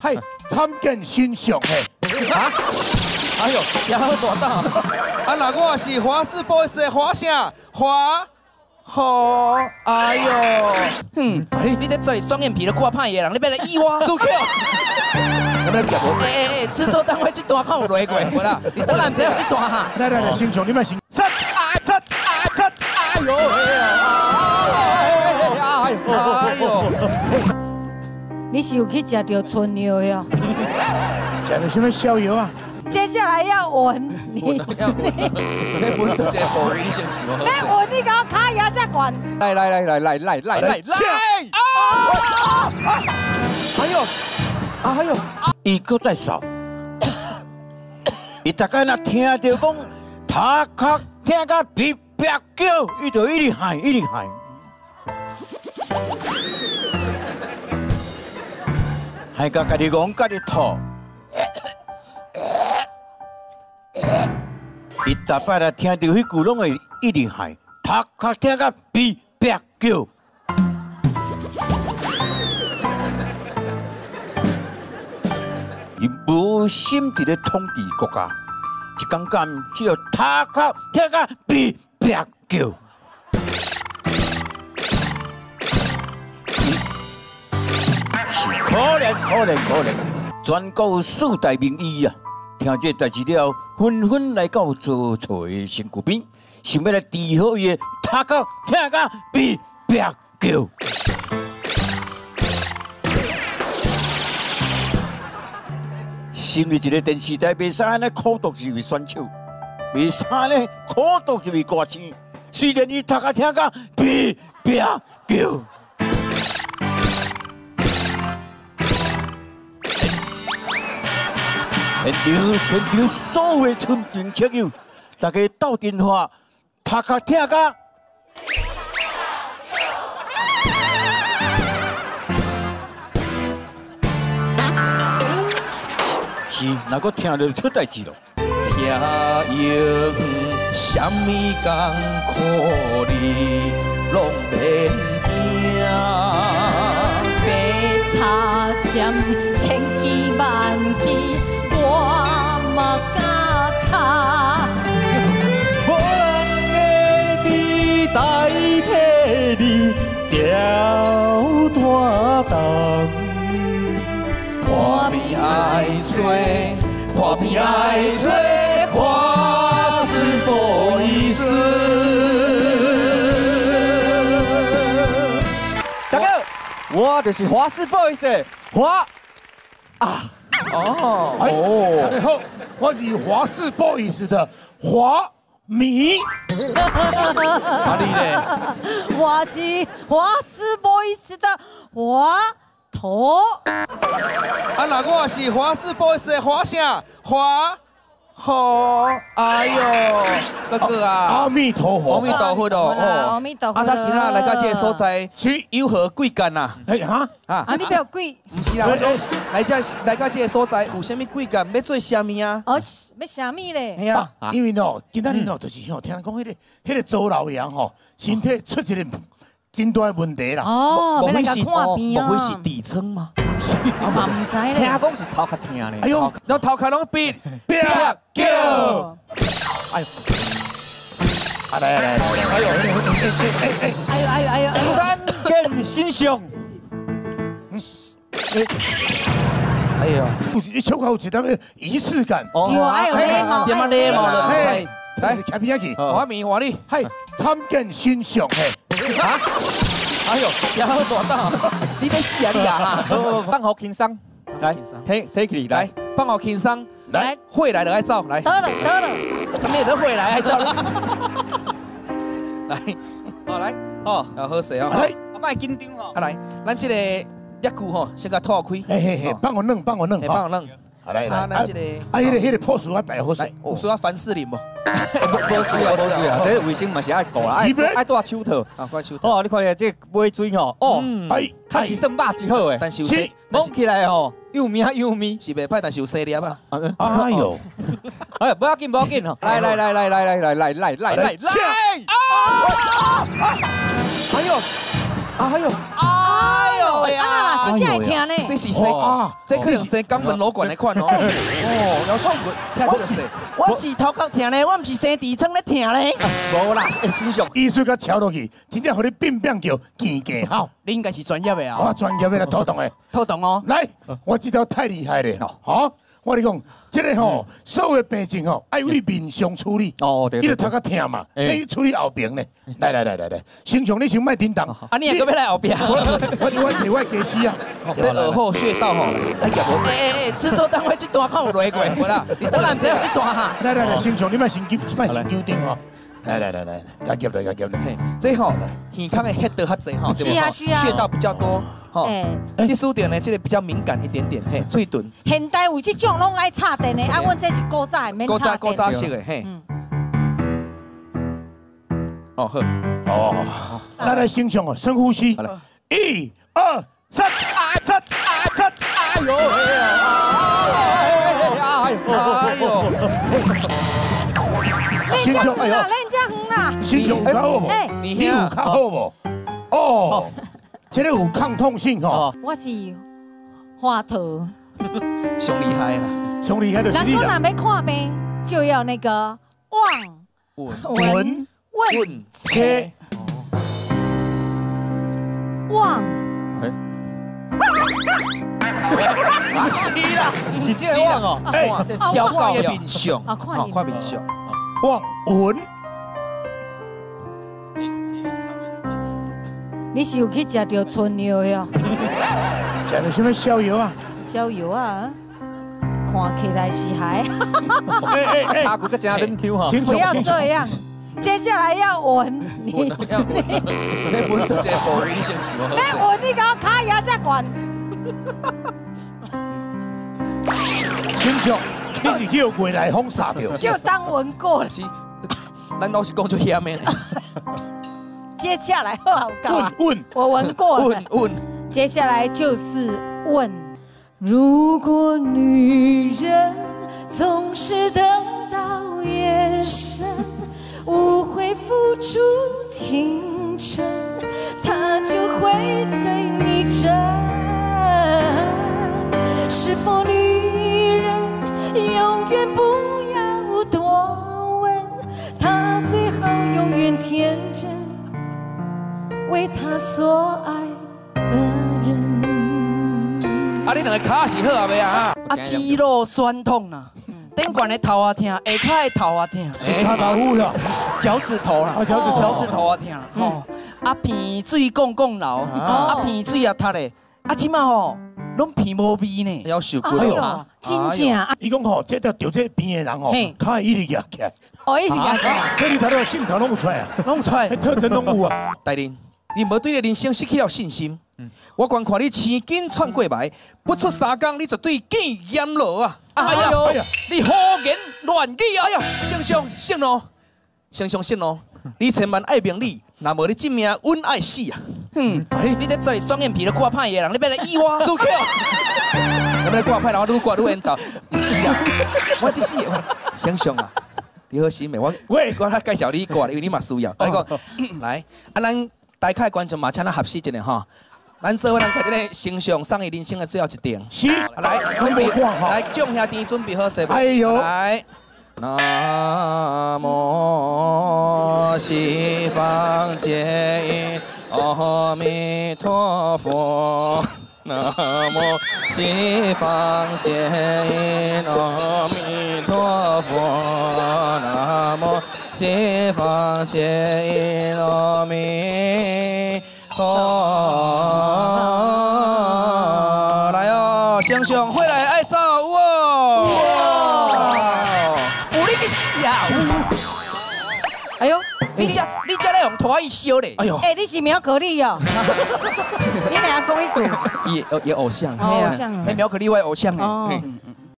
嗨，参见新相嘿。 啊！哎呦，真好大胆！啊，那我是华氏 boys 的华啥？华好，哎呦， 你在做双眼皮的挂派的人，你要来意我？ 住口！有没有讲无事？ 制作单位这段看有落过， 好啦， 我哪唔知有这段哈？ 来，新相，你们先。 哎呦！ 哎呦！ 你是有去食到春药哟？ 吃的什么逍遥啊？ 接下来要闻你， 要闻到这个部位，你先说。 要闻你个卡牙才管。 来！哎呦！ 伊搁在扫，伊大概若听到讲他壳听甲哔哔叫，伊就一直喊。还甲家己讲家己吐，伊大摆来听到迄句拢会一直喊，他壳听甲哔哔叫。伊无心伫咧统治国家，一天间去到他壳听甲哔哔叫。可怜，全国四大名医啊，听这代志了，纷纷来到做错的身躯边，想要来治好伊的他壳听甲哔哔叫。身为一个电视台，袂使安尼苦毒一位选手，袂使安尼苦毒一位歌星。虽然伊头壳听甲哔哔叫，现场所有的村民亲友，大家斗阵话，头壳听甲。是，若搁听着出代志咯。 听用什么艰苦你拢免惊， 白茶针千支万支，我嘛敢插。 我的你代替你吊大灯。 破面爱吹，破面爱吹，花是不意思。 大哥，我就是华氏 boys 的华啊！ 大家好，我是华氏 boys 的华迷。 哪里嘞？ 我是华氏 boys 的华头。 啊，那我是华氏 boys 的华啥？华好，哎呦，哥哥啊！ 阿弥陀佛， 阿弥陀佛哦！ 阿弥陀佛。 啊，咱今仔来到这个所在， 是有何贵干呐？ 啊，你不要贵。 不是啦，来到这个所在，有啥物贵干？要做啥物啊？ 哦，要啥物咧？ 系啊， 因为今仔日就是听人讲迄个周老爷身体出一个真大的问题啦。 哦，要来甲看病啊？ 莫非是痔疮吗？ 是， 我嘛唔知咧。 听讲是头壳疼咧。 哎呦， 然后头壳拢变叫。哎呦！来， 哎呦！ 三件新相。 哎呦！ 你手口有一点仪式感。 对啊，还有礼貌， 点啊礼貌了。 来，徛边仔去。 我明我你， 嗨，参见新相嘿。 啊！哎呦，真好大胆！你要死啊你啊！ 放好轻松，来，take 起来， 放好轻松， 来， 会来的爱走，来。 得了， 什么都会来，还叫你。 来，好来，好，要喝水哦。 来， 莫紧张哦。 啊来，咱这个一句吼，先甲吐开。 嘿，帮我弄， 帮我弄。 来， 咱这个， 迄个破水要摆好水。 有需要凡士林不？ 无需要，这卫生嘛是爱顾啦，爱戴手套。 啊，戴手套。 哦，你看下这买水吼，哦，它是算肉质好诶， 但是摸起来吼，又绵， 是袂歹，但是有细粒啊。 哎呦， 哎，不要紧吼，来， 哎呦， 哎呦喂啊！ 哦，这会听呢。 这是生啊，这可能生肛门瘘管的款哦。哦，要唱过，听这个声。 我是头壳疼咧，我唔是生痔疮咧疼咧。 无啦，欣赏。 医术甲敲落去，真正互你变变叫健健好。 你应该是专业的啊。 我专业的来拖动的。 透懂哦。 来，我这条太厉害了，好。我跟你讲，这个吼，所有的病症吼，爱为面上处理。 哦，对。 你著头壳疼嘛，你处理后边呢？来，先从你先莫叮当。 啊，你也搁要来后边？ 我给死啊！ 这耳后穴道吼，哎呀， 制作单位这段看有来过，我啦，我男朋友这段哈。 来，先从你莫先纠定哦。来，加夹来。 这吼，耳孔的穴道较济吼， 是啊， 穴道比较多。吼，第四点呢，这个比较敏感一点点，嘿，嘴唇。 现代有这种拢爱插电的，啊，阮这是古早的，免插电。 古早式的，嘿。哦好， 哦，来先从哦，深呼吸。1、2、3，哎呦！先从哎呦， 练这远啦。 先从较好无？你有较好无？哦。这个有抗痛性吼， 我是华佗， 上厉害啦， 上厉害的是你啦。 人讲若要看病，就要那个闻切望。 是啦，是这个望哦， 这小看的面相，看面相， 望闻。 你是有去食到春药哟？ 食到什么逍遥啊？ 逍遥啊，看起来是还。 阿哥个真冷 Q 哈。 不要这样，接下来要闻你。 闻到这部位，你先说。 要闻你搞卡牙才管。 先从你是叫未来风杀掉。 就当闻过了。 是，咱老是讲就遐面。 接下来好高问， 我闻过了。 问， 接下来就是问：如果女人总是等到夜深，无悔付出青春，她就会对你真。是否女人永远不要多问，她最好永远天真。为他所爱的人。 啊，你两个脚是好啊未啊？ 啊，肌肉酸痛啦，顶管的头啊疼，下骹的头啊疼， 是骹头骨啦， 脚趾头啦，脚趾头啊疼，吼，啊鼻水讲流，啊鼻水也塌咧，啊即马吼拢鼻无味呢， 要受过哦，真正。 伊讲吼，这条这边的人吼，脚会一直压起来， 哦，一直压起来， 所以你睇到镜头弄出来啊， 弄出来， 特征拢有啊。 大林，你无对人生失去了信心。我光看你青筋窜过来，不出3工，你就对见阎罗啊！ 哎呀，你胡言乱语啊！ 哎呀，先生信哦，先生信哦，你千万爱明理，若无你这命稳爱死啊！ 你在做双眼皮的挂派的人，你要来医我？ 走开！要来挂派，然后愈挂愈缘投，不是啊！我这是先生啊，你好心的，我来介绍你挂，因为你嘛需要。我讲，来，啊，咱大概观众嘛，请咱合适一下哈。咱做伙咱开这个形象送伊人生的最后一点。 是， 来准备，来众兄弟准备好势无？ 哎呦， 来。南无西方接引阿弥陀佛。南无西方接引阿弥陀佛。南无西方接引阿弥陀。来哦，先生回来爱走哦。 有你去死啊！ 哎呦， 你这来用拖伊烧嘞！ 哎呦， 哎，你是苗可丽哦？你俩讲一句， 也偶像， 偶像， 苗可丽我偶像哎。